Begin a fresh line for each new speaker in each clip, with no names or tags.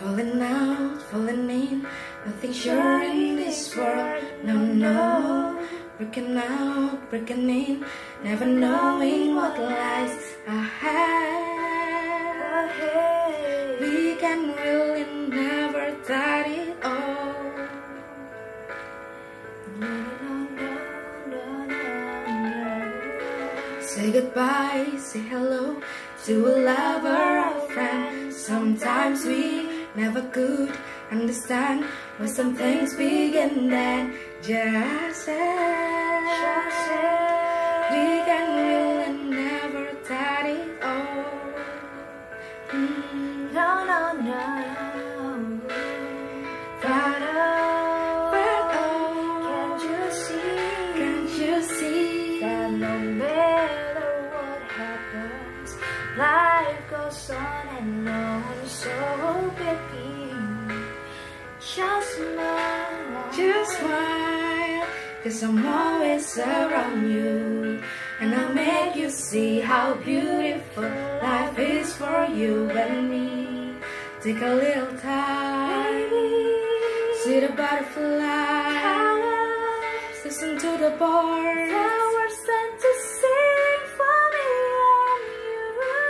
Falling out, falling in, nothing sure in this world, no, no. Breaking out, breaking in, never knowing what lies ahead. We can really never start it all. Say goodbye, say hello to a lover or friend. Sometimes we never could understand why some things begin then. Just say we can really never start it all.
No, no, no. Can't you see that no matter what happens, life goes on and on. So baby, just smile,
'cause I'm always around you, and I'll make you see how beautiful life is for you and me. Take a little time, see the butterflies, listen to the birds.
flowers sent to sing for me and you.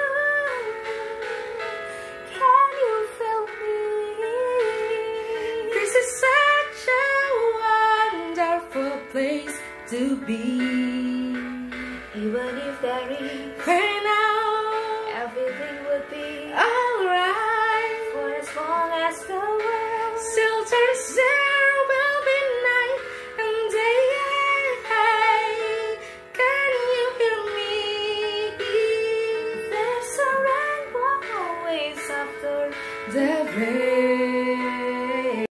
Can you feel me?
This is such a wonderful place to be.
Even if there is
Right now,
everything would be
alright.
for as long as the world
Shelters there will be night and day. Can you hear me?
there's a rainbow always after
The rain.